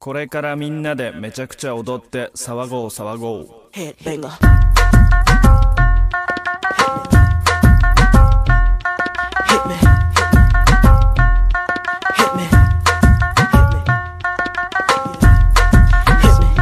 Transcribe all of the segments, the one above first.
これからみんなでめちゃくちゃ踊って騒ごう騒ごう。 Headbanger. Hit me. Hit me. Hit me.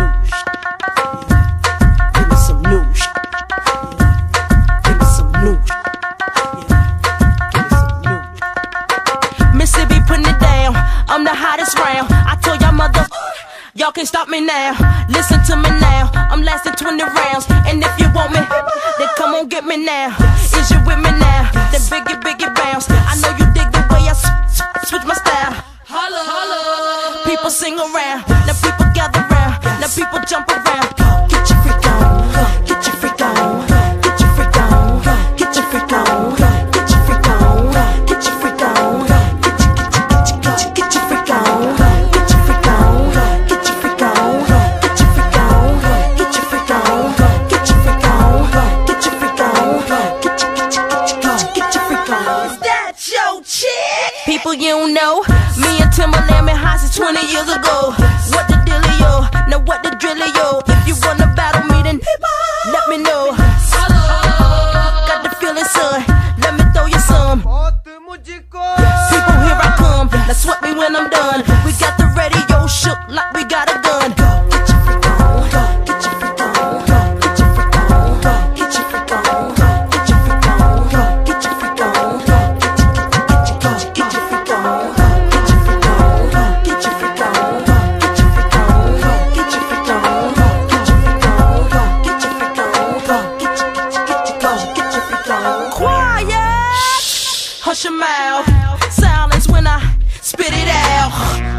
Give me some new shit. Give me some new shit. Give me some new shit. Mississippi putting it down. I'm the hottest round. I told y'all mother, y'all can't stop me now. Listen to me now. I'm lasting 20 rounds. And if you want me, then come on get me now. Is you with me now? Then biggie bounce. I know you dig the way I switch my style. Holla, holla. People sing around. Now people gather round. Now people jump around. Get your freak on. Get your freak on. Get your freak on. Get your freak on. Get your freak on. Get your freak on. Get your freak on. Get your freak on. Get your freak on. Get your freak on. Get your freak on. Get your freak on. Get your freak on. Get your freak on. Is that your chick? People you don't know. Me and Timberland been high since 20 years ago. What the dealio? Now what the drillio? If you wanna battle me, then let me know. Got the feeling, son. Let me throw you some. People, here I come. Now sweat me when I'm done. We got the radio shook like we got a gun. Get your freak on. Get your freak on. Get your freak on. Get your freak on. Get your freak on. Get your freak on. Get your freak on. Get your freak on. Get your freak on. Get your freak on. Get your freak on. Get your freak on. Get your freak on. Get your freak on. Quiet. Hush your mouth. Silence when I spit it out.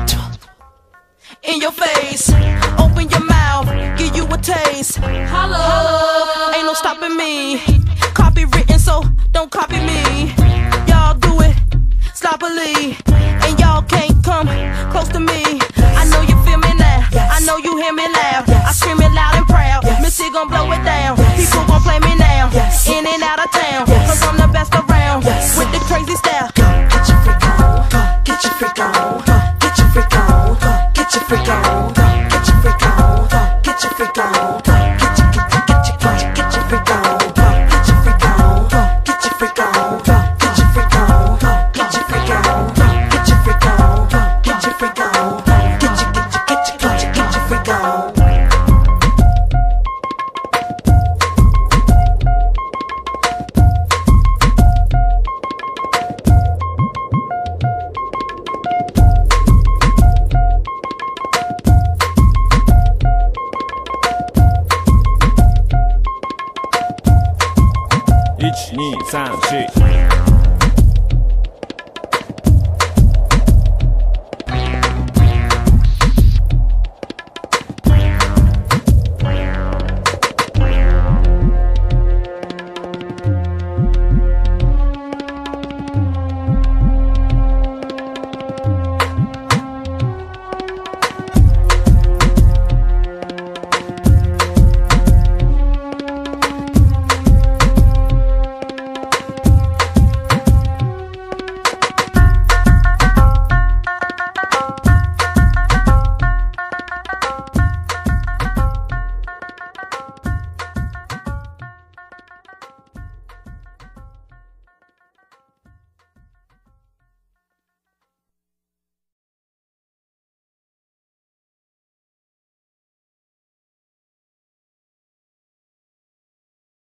In your face. Open your mouth. Give you a taste. Hello. Ain't no stopping me. Copywritten, so don't copy me. Y'all do it sloppily. And y'all can't come close to me. I know you feel me now. I know you hear me loud. I scream it loud and proud. Missy gon' blow it down. People gon' play me now. In and out of town. Cause I'm the best around. With the crazy style. Get your freak on. Get your freak on. Get your freak on. Get your freak on. Get your freak on. Get your freak on. Get your freak on. Get your freak on. Get your freak on. Get your freak on. Get your freak on. Get your freak on. Get your freak on. Get your freak on. Get your freak on. 1、2、3、4